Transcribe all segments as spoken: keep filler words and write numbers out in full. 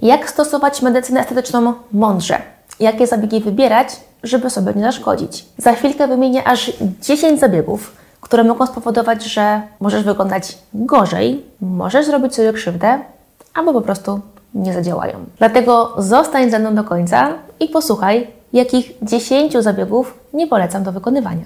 Jak stosować medycynę estetyczną mądrze? Jakie zabiegi wybierać, żeby sobie nie zaszkodzić? Za chwilkę wymienię aż dziesięć zabiegów, które mogą spowodować, że możesz wyglądać gorzej, możesz zrobić sobie krzywdę, albo po prostu nie zadziałają. Dlatego zostań ze mną do końca i posłuchaj, jakich dziesięciu zabiegów nie polecam do wykonywania.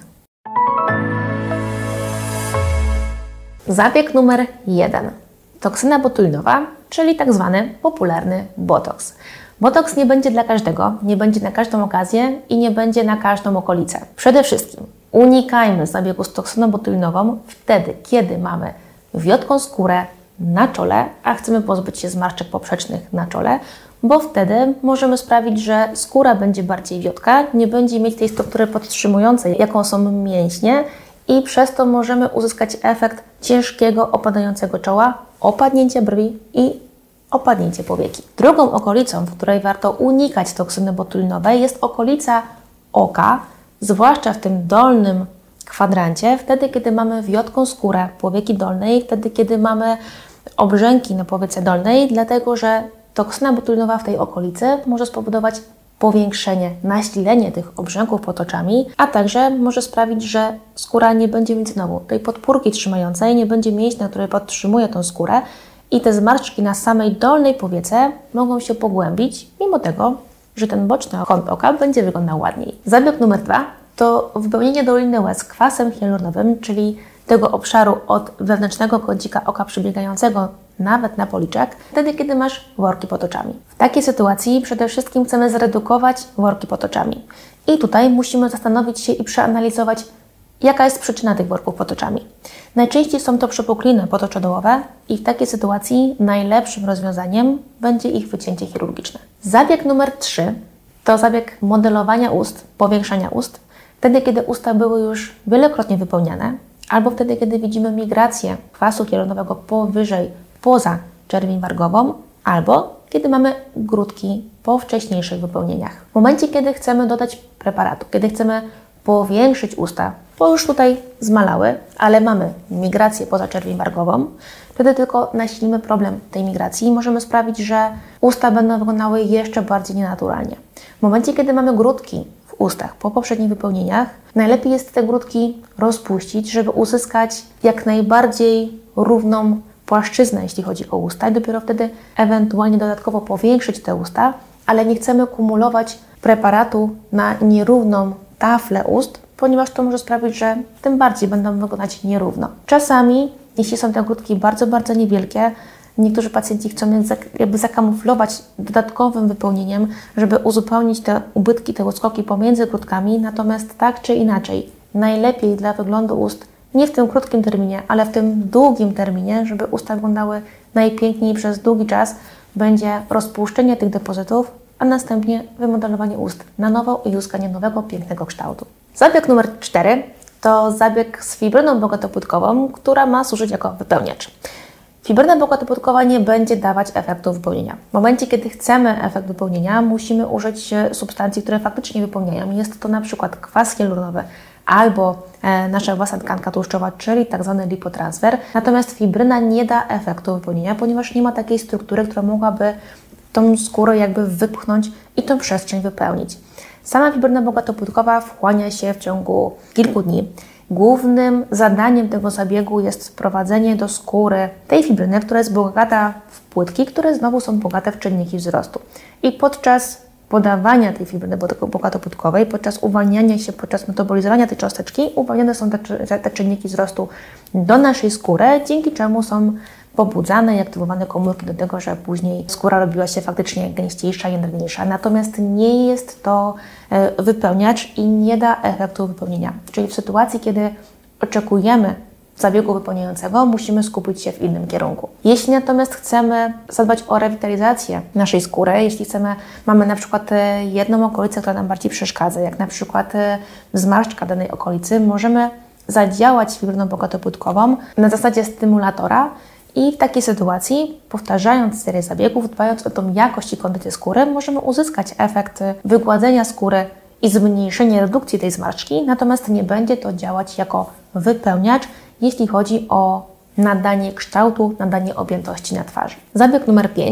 Zabieg numer jeden. Toksyna botulinowa, czyli tak zwany popularny botoks. Botoks nie będzie dla każdego, nie będzie na każdą okazję i nie będzie na każdą okolicę. Przede wszystkim unikajmy zabiegu z toksyną botulinową wtedy, kiedy mamy wiotką skórę na czole, a chcemy pozbyć się zmarszczek poprzecznych na czole, bo wtedy możemy sprawić, że skóra będzie bardziej wiotka, nie będzie mieć tej struktury podtrzymującej, jaką są mięśnie, i przez to możemy uzyskać efekt ciężkiego, opadającego czoła, opadnięcie brwi i opadnięcie powieki. Drugą okolicą, w której warto unikać toksyny botulinowej, jest okolica oka, zwłaszcza w tym dolnym kwadrancie, wtedy kiedy mamy wiotką skórę powieki dolnej, wtedy kiedy mamy obrzęki na powiece dolnej, dlatego że toksyna botulinowa w tej okolicy może spowodować powiększenie, nasilenie tych obrzęków pod oczami, a także może sprawić, że skóra nie będzie mieć znowu tej podpórki trzymającej, nie będzie mięśnia, który podtrzymuje tą skórę i te zmarszczki na samej dolnej powiece mogą się pogłębić, mimo tego, że ten boczny kąt oka będzie wyglądał ładniej. Zabieg numer dwa to wypełnienie doliny łez kwasem hialuronowym, czyli tego obszaru od wewnętrznego kącika oka przebiegającego nawet na policzek, wtedy kiedy masz worki pod oczami. W takiej sytuacji przede wszystkim chcemy zredukować worki pod oczami. I tutaj musimy zastanowić się i przeanalizować, jaka jest przyczyna tych worków pod oczami. Najczęściej są to przepukliny podoczodołowe i w takiej sytuacji najlepszym rozwiązaniem będzie ich wycięcie chirurgiczne. Zabieg numer trzy to zabieg modelowania ust, powiększania ust, wtedy kiedy usta były już wielokrotnie wypełniane, albo wtedy kiedy widzimy migrację kwasu hialuronowego powyżej, poza czerwień wargową, albo kiedy mamy grudki po wcześniejszych wypełnieniach. W momencie, kiedy chcemy dodać preparatu, kiedy chcemy powiększyć usta, bo już tutaj zmalały, ale mamy migrację poza czerwień wargową, wtedy tylko nasilimy problem tej migracji i możemy sprawić, że usta będą wyglądały jeszcze bardziej nienaturalnie. W momencie, kiedy mamy grudki w ustach po poprzednich wypełnieniach, najlepiej jest te grudki rozpuścić, żeby uzyskać jak najbardziej równą płaszczyznę, jeśli chodzi o usta, i dopiero wtedy ewentualnie dodatkowo powiększyć te usta, ale nie chcemy kumulować preparatu na nierówną taflę ust, ponieważ to może sprawić, że tym bardziej będą wyglądać nierówno. Czasami, jeśli są te grudki bardzo, bardzo niewielkie, niektórzy pacjenci chcą jakby zakamuflować dodatkowym wypełnieniem, żeby uzupełnić te ubytki, te uskoki pomiędzy grudkami, natomiast tak czy inaczej, najlepiej dla wyglądu ust, nie w tym krótkim terminie, ale w tym długim terminie, żeby usta wyglądały najpiękniej przez długi czas, będzie rozpuszczenie tych depozytów, a następnie wymodelowanie ust na nowo i uzyskanie nowego, pięknego kształtu. Zabieg numer cztery to zabieg z fibryną bogatopłytkową, która ma służyć jako wypełniacz. Fibryna bogatopłytkowa nie będzie dawać efektu wypełnienia. W momencie, kiedy chcemy efekt wypełnienia, musimy użyć substancji, które faktycznie wypełniają. Jest to na przykład kwas hialuronowy albo e, nasza własna tkanka tłuszczowa, czyli tak zwany lipotransfer. Natomiast fibryna nie da efektu wypełnienia, ponieważ nie ma takiej struktury, która mogłaby tą skórę jakby wypchnąć i tą przestrzeń wypełnić. Sama fibryna bogatopłytkowa wchłania się w ciągu kilku dni. Głównym zadaniem tego zabiegu jest wprowadzenie do skóry tej fibryny, która jest bogata w płytki, które znowu są bogate w czynniki wzrostu. I podczas podawania tej fibryny bogatopłytkowej, podczas uwalniania się, podczas metabolizowania tej cząsteczki, uwalniane są te, te czynniki wzrostu do naszej skóry, dzięki czemu są pobudzane i aktywowane komórki do tego, że później skóra robiła się faktycznie gęściejsza i drobniejsza. Natomiast nie jest to wypełniacz i nie da efektu wypełnienia. Czyli w sytuacji, kiedy oczekujemy zabiegu wypełniającego, musimy skupić się w innym kierunku. Jeśli natomiast chcemy zadbać o rewitalizację naszej skóry, jeśli chcemy, mamy na przykład jedną okolicę, która nam bardziej przeszkadza, jak na przykład zmarszczka danej okolicy, możemy zadziałać fibryną bogatopłytkową na zasadzie stymulatora i w takiej sytuacji, powtarzając serię zabiegów, dbając o tą jakość i kondycję skóry, możemy uzyskać efekt wygładzenia skóry i zmniejszenie redukcji tej zmarszczki, natomiast nie będzie to działać jako wypełniacz, jeśli chodzi o nadanie kształtu, nadanie objętości na twarzy. Zabieg numer pięć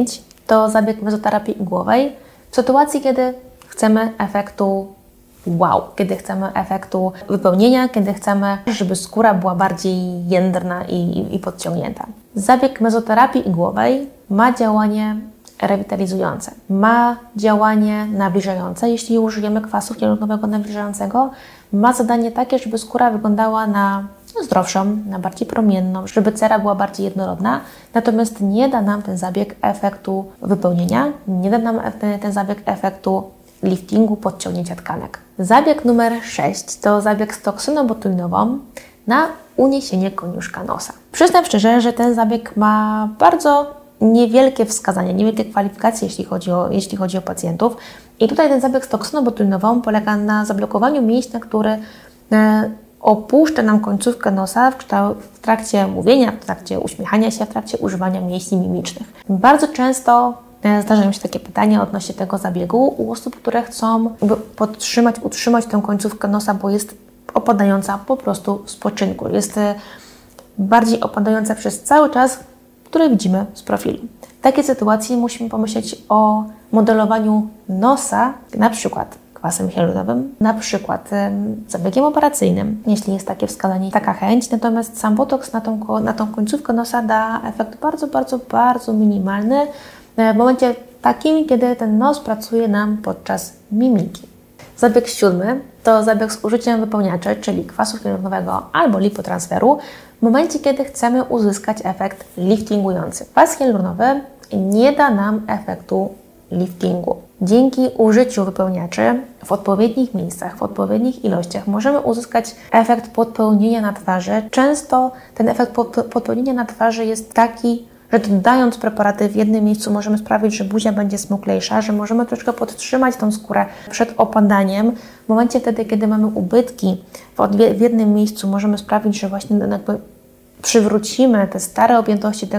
to zabieg mezoterapii igłowej w sytuacji, kiedy chcemy efektu wow, kiedy chcemy efektu wypełnienia, kiedy chcemy, żeby skóra była bardziej jędrna i, i podciągnięta. Zabieg mezoterapii igłowej ma działanie rewitalizujące, ma działanie nawilżające. Jeśli użyjemy kwasu hialuronowego nawilżającego, ma zadanie takie, żeby skóra wyglądała na zdrowszą, na bardziej promienną, żeby cera była bardziej jednorodna, natomiast nie da nam ten zabieg efektu wypełnienia, nie da nam ten, ten zabieg efektu liftingu, podciągnięcia tkanek. Zabieg numer sześć to zabieg z toksyną botulinową na uniesienie koniuszka nosa. Przyznam szczerze, że ten zabieg ma bardzo niewielkie wskazania, niewielkie kwalifikacje, jeśli chodzi o, jeśli chodzi o pacjentów. I tutaj ten zabieg z toksyną botulinową polega na zablokowaniu mięśnia, który e, opuszcza nam końcówkę nosa w, w trakcie mówienia, w trakcie uśmiechania się, w trakcie używania mięśni mimicznych. Bardzo często zdarzają się takie pytania odnośnie tego zabiegu u osób, które chcą podtrzymać, utrzymać tę końcówkę nosa, bo jest opadająca po prostu w spoczynku. Jest bardziej opadająca przez cały czas, który widzimy z profilu. W takiej sytuacji musimy pomyśleć o modelowaniu nosa, na przykład kwasem hialuronowym, na przykład zabiegiem operacyjnym, jeśli jest takie wskazanie, taka chęć. Natomiast sam botoks na tą, na tą końcówkę nosa da efekt bardzo, bardzo, bardzo minimalny w momencie takim, kiedy ten nos pracuje nam podczas mimiki. Zabieg siódmy to zabieg z użyciem wypełniaczy, czyli kwasu hialuronowego albo lipotransferu, w momencie, kiedy chcemy uzyskać efekt liftingujący. Kwas hialuronowy nie da nam efektu liftingu. Dzięki użyciu wypełniaczy w odpowiednich miejscach, w odpowiednich ilościach możemy uzyskać efekt podpełnienia na twarzy. Często ten efekt podpełnienia na twarzy jest taki, że dodając preparaty w jednym miejscu możemy sprawić, że buzia będzie smuklejsza, że możemy troszkę podtrzymać tą skórę przed opadaniem. W momencie wtedy, kiedy mamy ubytki w jednym miejscu, możemy sprawić, że właśnie jakby przywrócimy te stare objętości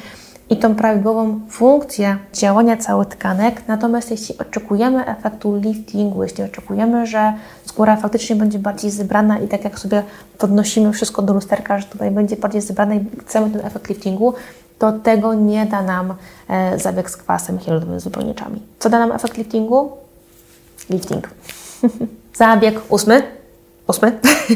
i tą prawidłową funkcję działania całych tkanek. Natomiast jeśli oczekujemy efektu liftingu, jeśli oczekujemy, że skóra faktycznie będzie bardziej zebrana i tak jak sobie podnosimy wszystko do lusterka, że tutaj będzie bardziej zebrana i chcemy ten efekt liftingu, to tego nie da nam e, zabieg z kwasem hialuronowym z wypełniaczami. Co da nam efekt liftingu? Lifting. Zabieg ósmy. Ósmy.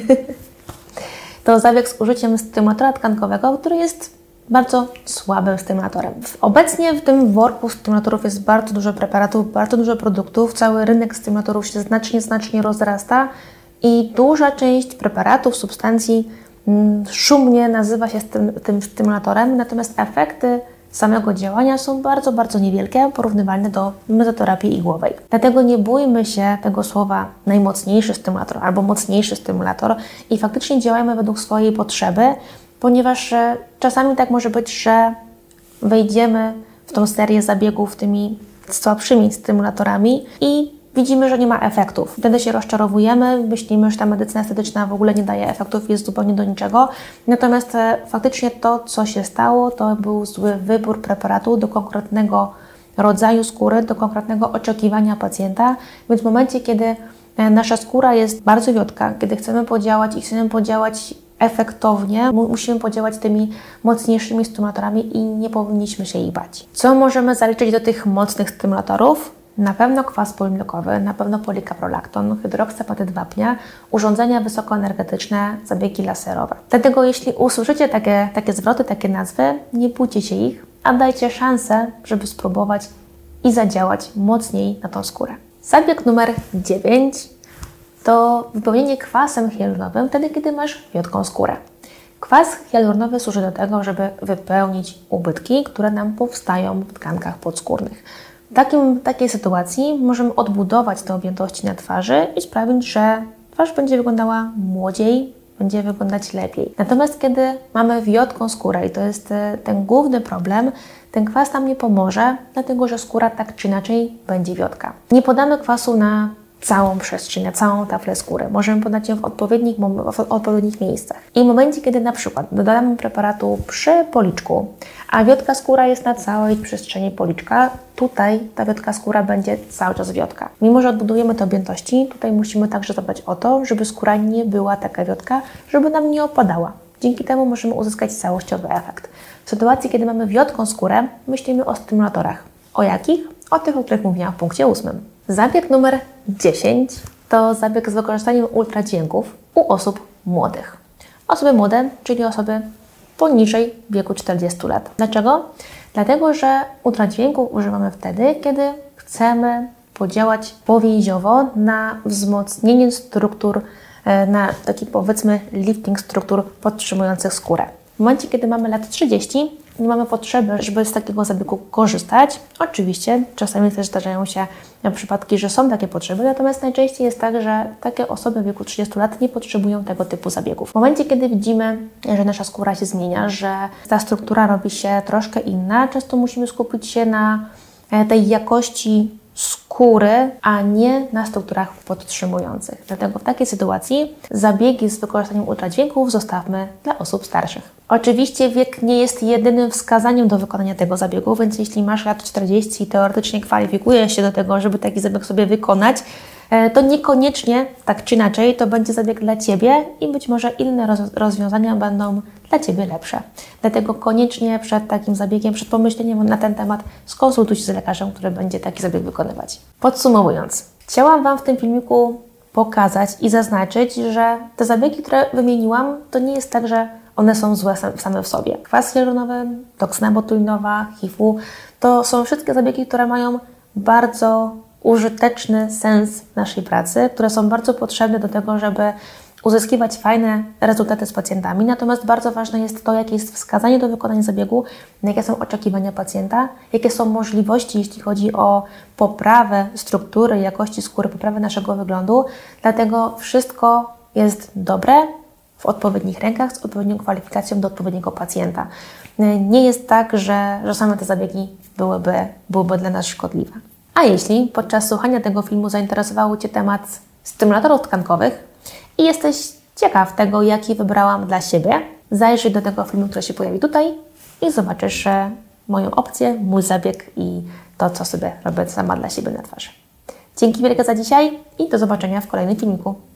To zabieg z użyciem stymulatora tkankowego, który jest bardzo słabym stymulatorem. Obecnie w tym worku stymulatorów jest bardzo dużo preparatów, bardzo dużo produktów. Cały rynek stymulatorów się znacznie, znacznie rozrasta i duża część preparatów, substancji mm, szumnie nazywa się tym, tym stymulatorem, natomiast efekty samego działania są bardzo, bardzo niewielkie, porównywalne do mezoterapii igłowej. Dlatego nie bójmy się tego słowa najmocniejszy stymulator albo mocniejszy stymulator i faktycznie działajmy według swojej potrzeby, ponieważ czasami tak może być, że wejdziemy w tą serię zabiegów tymi słabszymi stymulatorami i widzimy, że nie ma efektów. Wtedy się rozczarowujemy, myślimy, że ta medycyna estetyczna w ogóle nie daje efektów, jest zupełnie do niczego. Natomiast faktycznie to, co się stało, to był zły wybór preparatu do konkretnego rodzaju skóry, do konkretnego oczekiwania pacjenta. Więc w momencie, kiedy nasza skóra jest bardzo wiotka, kiedy chcemy podziałać i chcemy podziałać efektownie, musimy podziałać tymi mocniejszymi stymulatorami i nie powinniśmy się ich bać. Co możemy zaliczyć do tych mocnych stymulatorów? Na pewno kwas polimlekowy, na pewno polikaprolakton, hydroksapatyt wapnia, urządzenia wysokoenergetyczne, zabiegi laserowe. Dlatego jeśli usłyszycie takie, takie zwroty, takie nazwy, nie bójcie się ich, a dajcie szansę, żeby spróbować i zadziałać mocniej na tą skórę. Zabieg numer dziewięć to wypełnienie kwasem hialuronowym wtedy, kiedy masz wiotką skórę. Kwas hialuronowy służy do tego, żeby wypełnić ubytki, które nam powstają w tkankach podskórnych. W takim, takiej sytuacji możemy odbudować te objętości na twarzy i sprawić, że twarz będzie wyglądała młodziej, będzie wyglądać lepiej. Natomiast kiedy mamy wiotką skórę i to jest ten główny problem, ten kwas nam nie pomoże, dlatego że skóra tak czy inaczej będzie wiotka. Nie podamy kwasu na całą przestrzeń, na całą taflę skóry. Możemy podać ją w odpowiednich, w odpowiednich miejscach. I w momencie, kiedy na przykład dodamy preparatu przy policzku, a wiotka skóra jest na całej przestrzeni policzka, tutaj ta wiotka skóra będzie cały czas wiotka. Mimo że odbudujemy te objętości, tutaj musimy także zadbać o to, żeby skóra nie była taka wiotka, żeby nam nie opadała. Dzięki temu możemy uzyskać całościowy efekt. W sytuacji, kiedy mamy wiotką skórę, myślimy o stymulatorach. O jakich? O tych, o których mówiłam w punkcie ósmym. Zabieg numer dziesięć to zabieg z wykorzystaniem ultradźwięków u osób młodych. Osoby młode, czyli osoby poniżej wieku czterdziestu lat. Dlaczego? Dlatego, że ultradźwięków używamy wtedy, kiedy chcemy podziałać powięziowo na wzmocnienie struktur, na taki powiedzmy lifting struktur podtrzymujących skórę. W momencie, kiedy mamy lat trzydzieści, nie mamy potrzeby, żeby z takiego zabiegu korzystać. Oczywiście czasami też zdarzają się przypadki, że są takie potrzeby, natomiast najczęściej jest tak, że takie osoby w wieku trzydziestu lat nie potrzebują tego typu zabiegów. W momencie, kiedy widzimy, że nasza skóra się zmienia, że ta struktura robi się troszkę inna, często musimy skupić się na tej jakości skóry, a nie na strukturach podtrzymujących. Dlatego w takiej sytuacji zabiegi z wykorzystaniem ultradźwięków zostawmy dla osób starszych. Oczywiście wiek nie jest jedynym wskazaniem do wykonania tego zabiegu, więc jeśli masz lat czterdzieści i teoretycznie kwalifikujesz się do tego, żeby taki zabieg sobie wykonać, to niekoniecznie, tak czy inaczej, to będzie zabieg dla Ciebie i być może inne roz- rozwiązania będą dla Ciebie lepsze. Dlatego koniecznie przed takim zabiegiem, przed pomyśleniem na ten temat skonsultuj się z lekarzem, który będzie taki zabieg wykonywać. Podsumowując, chciałam Wam w tym filmiku pokazać i zaznaczyć, że te zabiegi, które wymieniłam, to nie jest tak, że one są złe same w sobie. Kwas hialuronowy, toksyna botulinowa, H I V u, to są wszystkie zabiegi, które mają bardzo użyteczny sens w naszej pracy, które są bardzo potrzebne do tego, żeby uzyskiwać fajne rezultaty z pacjentami. Natomiast bardzo ważne jest to, jakie jest wskazanie do wykonania zabiegu, jakie są oczekiwania pacjenta, jakie są możliwości, jeśli chodzi o poprawę struktury, jakości skóry, poprawę naszego wyglądu. Dlatego wszystko jest dobre w odpowiednich rękach, z odpowiednią kwalifikacją do odpowiedniego pacjenta. Nie jest tak, że, że same te zabiegi byłyby, byłyby dla nas szkodliwe. A jeśli podczas słuchania tego filmu zainteresował Cię temat stymulatorów tkankowych i jesteś ciekaw tego, jaki wybrałam dla siebie, zajrzyj do tego filmu, który się pojawi tutaj i zobaczysz moją opcję, mój zabieg i to, co sobie robię sama dla siebie na twarzy. Dzięki wielkie za dzisiaj i do zobaczenia w kolejnym filmiku.